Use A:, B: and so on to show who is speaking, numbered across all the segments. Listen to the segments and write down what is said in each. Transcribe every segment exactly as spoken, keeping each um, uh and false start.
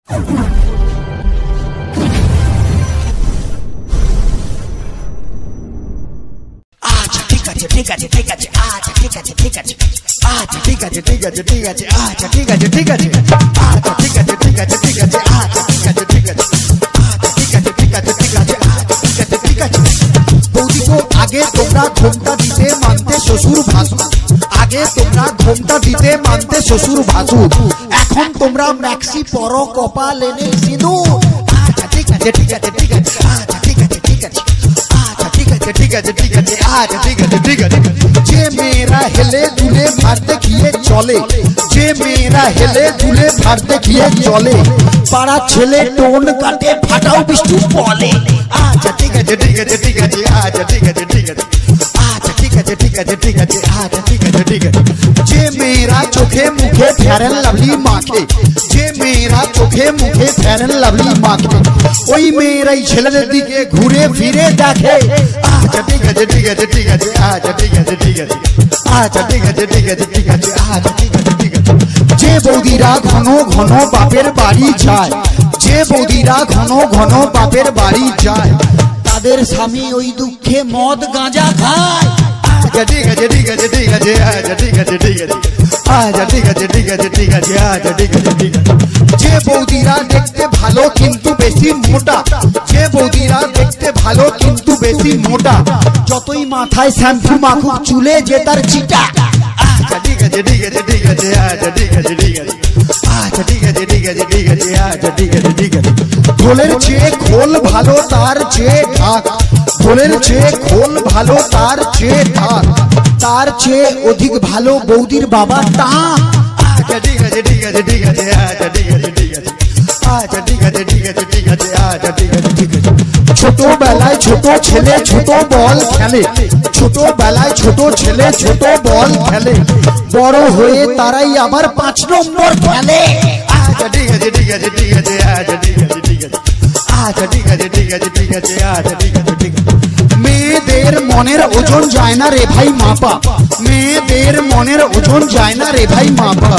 A: আচ্ছা ঠিক আছে ঠিক আছে ঠিক আছে আচ্ছা ঠিক আছে ঠিক আছে আচ্ছা ঠিক আছে ঠিক আছে ঠিক আছে আচ্ছা ঠিক আছে ঠিক আছে আচ্ছা ঠিক আছে ঠিক আছে ঠিক আছে আচ্ছা ঠিক আছে ঠিক আছে আচ্ছা ঠিক আছে ঠিক আছে ঠিক আছে আচ্ছা ঠিক আছে ঠিক আছে। বৌদি গো, আগে তোমরা ঘোমটা দিতে মানতে শ্বশুর ভাসুর, আগে তোমরা ঘোমটা দিতে মানতে শ্বশুর ভাসুর, এখন তোমরা ম্যাক্সি পরো কপাল এনে সিঁদুর। আচ্ছা ঠিক আছে ঠিক আছে ঠিক আছে আচ্ছা ঠিক আছে ঠিক আছে আচ্ছা ঠিক আছে ঠিক আছে ঠিক আছে আচ্ছা ঠিক আছে ঠিক আছে। যে মেয়েরা হেলে দুলে ভার দেখিয়ে চলে, যে মেয়েরা হেলে দুলে ভার দেখিয়ে চলে, পাড়া ছেলে টোন কাটে ফাটাও বিষ্ণু বলে। আচ্ছা ঠিক আছে ঠিক আছে ঠিক আছে আচ্ছা ঠিক আছে ঠিক আছে আচ্ছা ঠিক আছে ঠিক আছে ঠিক আছে আচ্ছা ঠিক আছে ঠিক আছে। যে মেয়েরা চোখে মুখে ফেয়ার এন্ড লাভলি মাখে, যে মেয়েরা চোখে মুখে ফেয়ার এন্ড লাভলি মাখে, ওই মেয়েরাই ছেলেদের দিকে ঘুরে ফিরে দেখে। আচ্ছা ঠিক আছে ঠিক আছে ঠিক আছে আচ্ছা ঠিক আছে ঠিক আছে আচ্ছা ঠিক আছে ঠিক আছে ঠিক আছে আচ্ছা ঠিক আছে ঠিক আছে। যে বৌদিরা ঘন ঘন বাপের বাড়ি যায়, যে বৌদিরা ঘন ঘন বাপের বাড়ি যায়, তাদের স্বামী ওই দুঃখে মদ গাঁজা খায়। আচ্ছা ঠিক আছে ঠিক আছে ঠিক আছে আচ্ছা ঠিক আছে ঠিক আছে আচ্ছা ঠিক আছে ঠিক আছে ঠিক আছে আচ্ছা ঠিক আছে ঠিক আছে। যে বৌদিরা দেখতে ভালো কিন্তু বেশি মোটা, যে বৌদিরা দেখতে ভালো কিন্তু বেশি মোটা, যতই মাথায় শ্যাম্পু মাখুক চুলে যে তার চিটা। আচ্ছা ঠিক আছে ঠিক আছে ঠিক আছে আচ্ছা ঠিক আছে ঠিক আছে আচ্ছা ঠিক আছে ঠিক আছে ঠিক আছে আচ্ছা ঠিক আছে ঠিক আছে। ঢোলের চেয়ে খোল ভালো তার চেয়ে ঢাক, ঢোলের চেয়ে খোল ভালো তার চেয়ে ঢাক, তার চেয়ে অধিক ভালো বৌদির বাবা টাক। আচ্ছা ঠিক আছে ঠিক আছে ঠিক আছে আচ্ছা ঠিক আছে ঠিক আছে আচ্ছা ঠিক আছে ঠিক আছে ঠিক আছে আচ্ছা ঠিক আছে ঠিক আছে। ছোটবেলায় ছোট ছেলে ছোট বল খেলে, ছোটবেলায় ছোট ছেলে ছোট বল খেলে, বড় হয়ে তারাই আবার পাঁচ নম্বর খেলে। আচ্ছা ঠিক আছে ঠিক আছে ঠিক আছে আচ্ছা ঠিক আছে ঠিক আছে আচ্ছা ঠিক আছে ঠিক আছে ঠিক আছে আচ্ছা ঠিক আছে ঠিক আছে। মেয়েদের মনের ওজন যায় না রে ভাই মাপা, মেয়েদের মনের ওজন যায় না রে ভাই মাপা,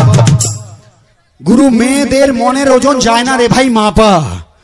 A: গুরু মেয়েদের মনের ওজন যায় না রে ভাই মাপা,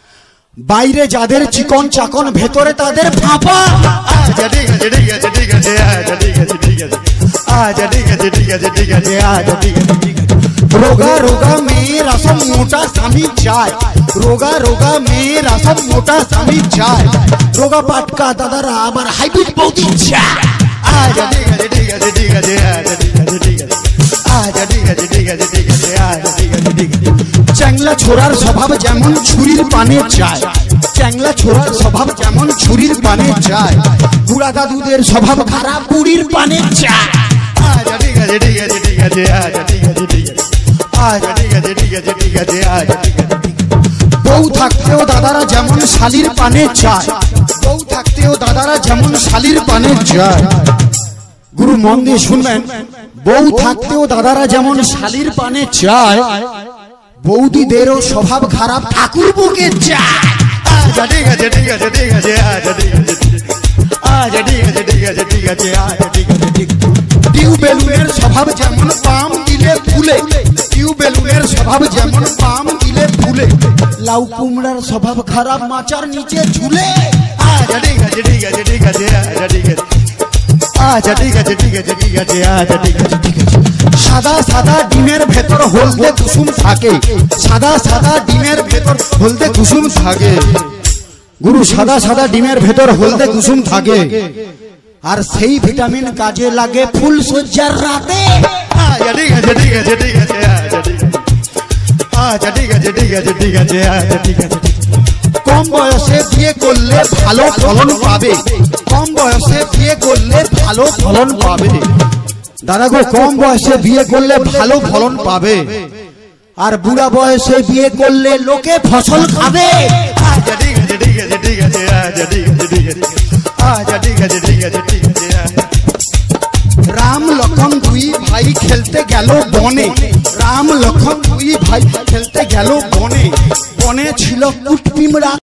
A: বাইরে যাদের চিকন চাকন ভেতরে তাদের ফাঁপা। আচ্ছা ঠিক আছে ঠিক আছে ঠিক আছে আচ্ছা ঠিক আছে ঠিক আছে আচ্ছা ঠিক আছে ঠিক আছে ঠিক আছে আচ্ছা ঠিক আছে ঠিক আছে। রোগা রোগা মেয়েরা সব মোটা স্বামী চায়, রোগা রোগা মেয়েরা সব মোটা স্বামী চায়, রোগা পাটকা দাদারা আবার হাইব্রিড বৌদি চায়। আচ্ছা ঠিক আছে ঠিক আছে ঠিক আছে আচ্ছা ঠিক আছে ঠিক আছে আচ্ছা ঠিক আছে ঠিক আছে ঠিক আছে আচ্ছা ঠিক আছে ঠিক আছে। চ্যাংলা ছোড়ার স্বভাব যেমন ছুরির পানে চায়, চ্যাংলা ছোড়ার স্বভাব যেমন ছুরির পানে চায়, বুড়া দাদুদের স্বভাব খারাপ বুড়ির পানে চায়। আচ্ছা ঠিক আছে ঠিক আছে ঠিক আছে আচ্ছা ঠিক আছে ঠিক আছে আচ্ছা ঠিক আছে ঠিক আছে ঠিক আছে আচ্ছা ঠিক আছে ঠিক আছে। বউ থাকতেও দাদারা যেমন শালির পানে চায়, বউ থাকতেও দাদারা যেমন শালির পানে চায়, গুরু মন দিয়ে শুনবেন, বউ থাকতেও দাদারা যেমন শালির পানে চায়, বৌদিদেরও স্বভাব খারাপ ঠাকুর বুকে চায়। আচ্ছা ঠিক আছে ঠিক আছে ঠিক আছে আচ্ছা ঠিক আছে আচ্ছা ঠিক আছে ঠিক আছে ঠিক আছে আচ্ছা ঠিক আছে ঠিক আছে। টিউবেলুনের স্বভাব যেমন পাম দিলে ফুলে, টিউবেলুনের স্বভাব যেমন পাম দিলে ফুলে, লাউ কুমড়ার স্বভাব খারাপ মাচার নিচে ঝুলে। আচ্ছা ঠিক আছে ঠিক আছে ঠিক আছে আচ্ছা ঠিক আছে আচ্ছা ঠিক আছে ঠিক আছে ঠিক আছে আচ্ছা ঠিক আছে ঠিক আছে। সাদা সাদা ডিমের ভেতর হলদে কুসুম থাকে, সাদা সাদা ডিমের ভেতর হলদে কুসুম থাকে, গুরু সাদা সাদা ডিমের ভেতর হলদে কুসুম থাকে, আর সেই ভিটামিন কাজে লাগে ফুল সজ্জার রাতে। আচ্ছা ঠিক আছে ঠিক আছে ঠিক আছে আচ্ছা ঠিক আছে আচ্ছা ঠিক আছে ঠিক আছে ঠিক আছে আচ্ছা ঠিক আছে। কম বয়সে বিয়ে করলে ভালো ফলন পাবে, কম বয়সে বিয়ে করলে ভালো ফলন পাবে, দাদা গো কম বয়সে বিয়ে করলে ভালো ফলন পাবে, আর বুড়া বয়সে বিয়ে করলে লোকে ফসল খাবে। আচ্ছা ঠিক আছে ঠিক আছে ঠিক আছে আচ্ছা ঠিক আছে ঠিক আছে আচ্ছা ঠিক আছে ঠিক আছে ঠিক আছে। রাম লক্ষণ দুই ভাই খেলতে গেল বনে, রাম লক্ষণ দুই ভাই খেলতে গেল বনে, বনে ছিল কুটপিমরা।